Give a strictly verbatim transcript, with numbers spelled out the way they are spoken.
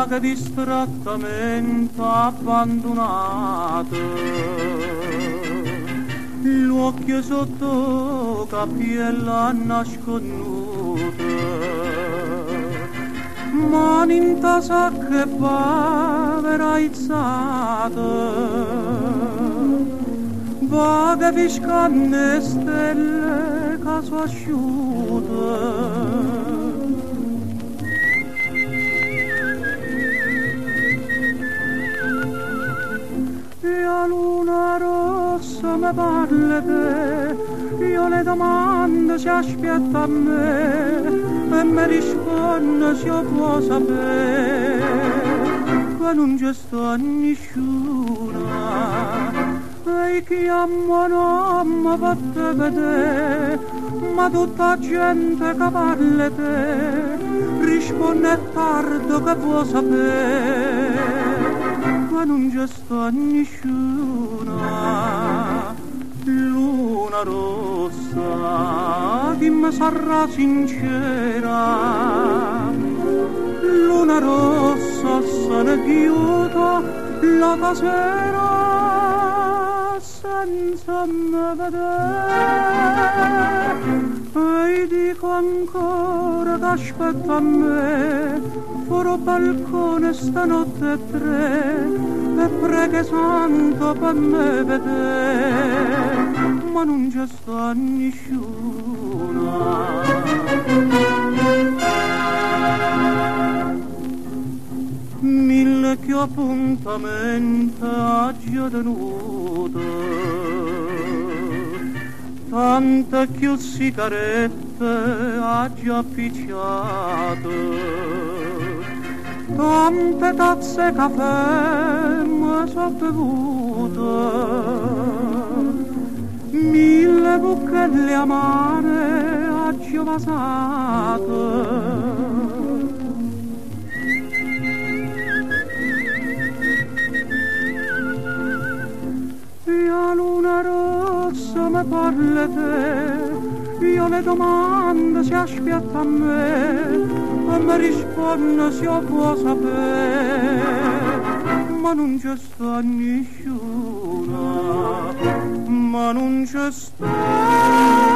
vaga distrattamente abbandonata, l'occhio sotto capiella nasconduta, mani in tasa che povera aizzata, vaga fiscanne stelle caso asciute. La luna rossa mi parla te, io le domande si aspetta a me e mi risponde se io può sapere che non c'è sta nessuna e chi amo non mi fatte vedere, ma tutta gente che parla te risponde tardi che può sapere ma non c'è sta nessuna luna rossa che mi sarà sincera, luna rossa se ne chiudo la sera senza me vedere e dico ancora che aspetta a me fuori balcone stanotte tre e prega santo per me vedere ma non c'è sta nessuna. Mille che appuntamenti ha già tenuto, tante che sigarette ha già picciato, tante tazze caffè mi so bevuto, mille buchelle amare ha già vasato. La luna rossa mi parla te, io le domande si aspetta a me e mi risponde se io può sapere ma non c'è sta nessuna, ma non c'è sta